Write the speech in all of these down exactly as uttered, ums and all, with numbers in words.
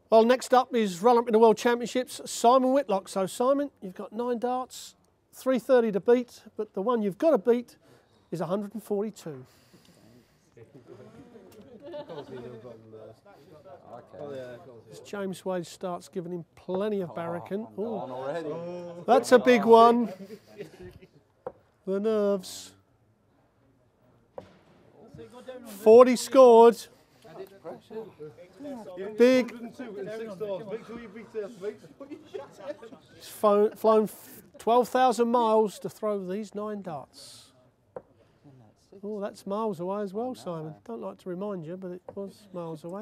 Well, next up is run up in the World Championships, Simon Whitlock. So Simon, you've got nine darts, three thirty to beat, but the one you've got to beat is one hundred forty-two. As James Wade starts giving him plenty of barracan. Ooh. That's a big one. The nerves. forty scored. Big. He's flown, flown twelve thousand miles to throw these nine darts. Oh, that's miles away as well, Simon. Don't like to remind you, but it was miles away.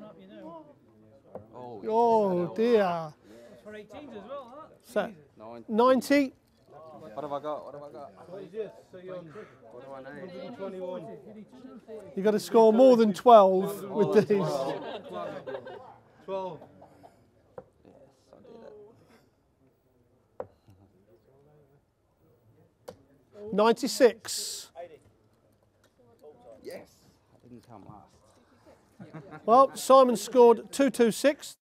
Oh dear. For eighteens as well, huh? So, ninety. What have I got? What have I got? What do I need? You've got to score more than twelve with these. twelve. Yes, I did it. ninety-six. Yes, I didn't come last. Well, Simon scored two two six.